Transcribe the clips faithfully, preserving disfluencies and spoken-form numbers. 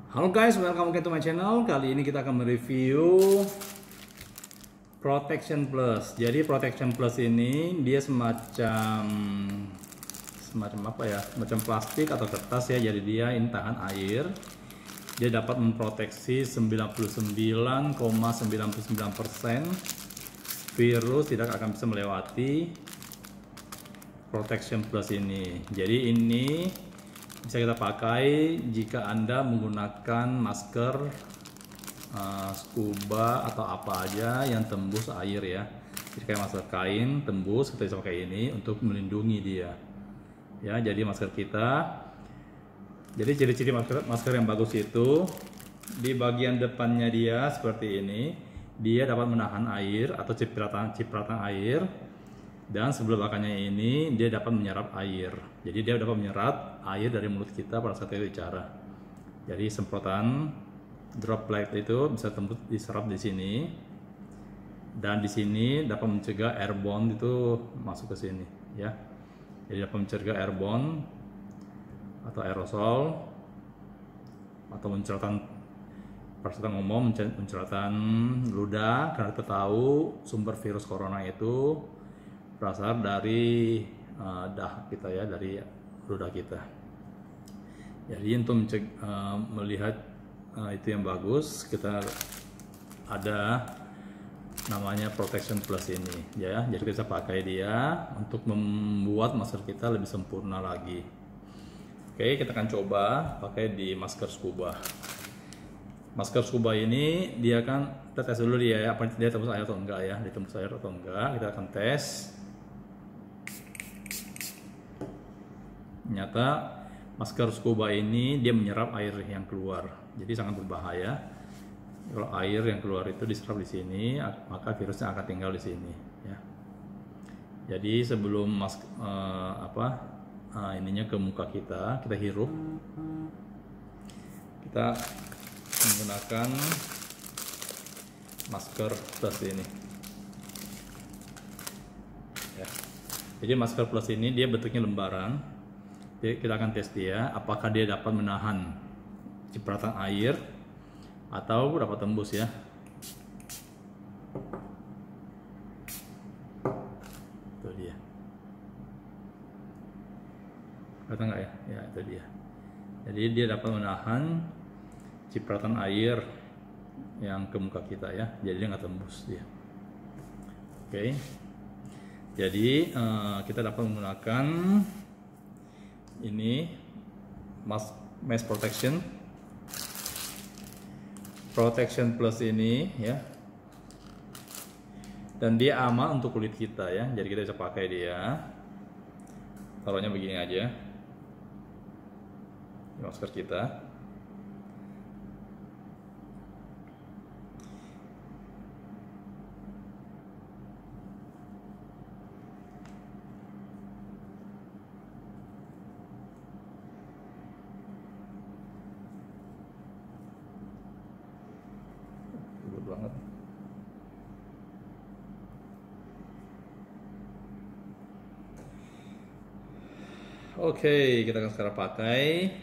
Halo guys, welcome back to my channel. Kali ini kita akan mereview Protection Plus. Jadi Protection Plus ini dia semacam semacam apa ya? Semacam plastik atau kertas ya. Jadi dia ini tahan air. Dia dapat memproteksi sembilan puluh sembilan koma sembilan puluh sembilan persen virus tidak akan bisa melewati Protection Plus ini. Jadi ini bisa kita pakai jika Anda menggunakan masker uh, scuba atau apa aja yang tembus air ya. Jadi kayak masker kain tembus, kita bisa pakai ini untuk melindungi dia. Ya, jadi masker kita. Jadi ciri-ciri masker masker yang bagus itu di bagian depannya dia seperti ini. Dia dapat menahan air atau cipratan cipratan air. Dan sebelah belakangnya ini dia dapat menyerap air. Jadi dia dapat menyerap air dari mulut kita pada saat kita bicara. Jadi semprotan droplet itu bisa tembus diserap di sini. Dan di sini dapat mencegah airborne itu masuk ke sini ya. Jadi dapat mencegah airborne atau aerosol atau menceratan persetan ngomong menceratan ludah, karena kita tahu sumber virus corona itu berasal dari uh, dahak kita ya, dari ludah kita. Jadi untuk menceg, uh, melihat uh, itu yang bagus, kita ada namanya Protection Plus ini ya. Jadi kita pakai dia untuk membuat masker kita lebih sempurna lagi. Oke, kita akan coba pakai di masker scuba. Masker scuba ini dia kan kita tes dulu dia ya, apa dia tembus air atau enggak ya, ditembus air atau enggak. Kita akan tes. Ternyata masker scuba ini dia menyerap air yang keluar, jadi sangat berbahaya. Kalau air yang keluar itu diserap di sini, maka virusnya akan tinggal di sini. Ya. Jadi sebelum mas uh, apa uh, ininya ke muka kita, kita hirup, kita menggunakan masker plus ini. Ya. Jadi masker plus ini dia bentuknya lembaran. Jadi kita akan tes dia, apakah dia dapat menahan cipratan air atau dapat tembus ya. Itu dia. Kata nggak ya? Ya itu dia. Jadi dia dapat menahan cipratan air yang ke muka kita ya. Jadi dia nggak tembus dia. Oke. Jadi uh, kita dapat menggunakan ini mask mask protection protection plus ini ya, dan dia aman untuk kulit kita ya. Jadi kita bisa pakai dia, taruhnya begini aja di masker kita. Banget. Oke, kita akan sekarang pakai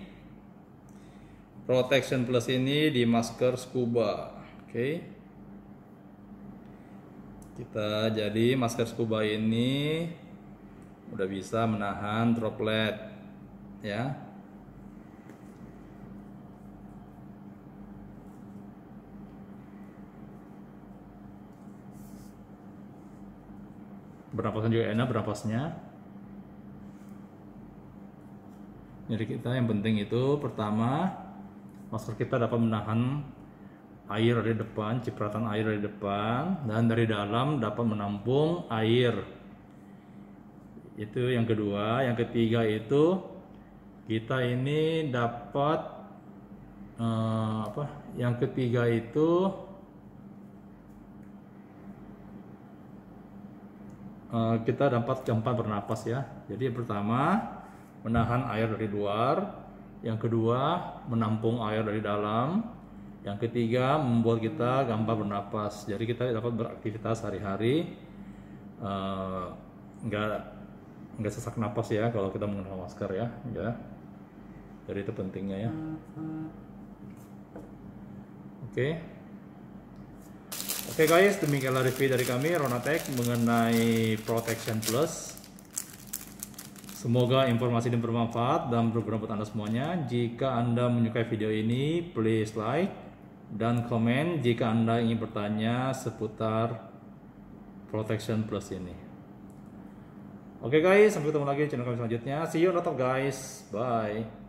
Protection Plus ini di masker scuba. Oke, kita jadi masker scuba ini udah bisa menahan droplet ya. Bernapasnya juga enak bernapasnya. Jadi kita yang penting itu pertama, masker kita dapat menahan air dari depan, cipratan air dari depan, dan dari dalam dapat menampung air. Itu yang kedua. Yang ketiga itu kita ini dapat eh, apa? Yang ketiga itu kita dapat gampang bernapas ya. Jadi yang pertama menahan air dari luar, yang kedua menampung air dari dalam, yang ketiga membuat kita gampang bernapas. Jadi kita dapat beraktivitas sehari-hari, uh, nggak nggak sesak napas ya kalau kita menggunakan masker ya. Ya. Jadi itu pentingnya ya. Oke. Oke guys, demikianlah review dari kami Ronatech mengenai Protection Plus. Semoga informasi ini bermanfaat dan berguna buat Anda semuanya. Jika Anda menyukai video ini, please like dan komen jika Anda ingin bertanya seputar Protection Plus ini. Oke guys, sampai ketemu lagi di channel kami selanjutnya. See you on the top guys. Bye.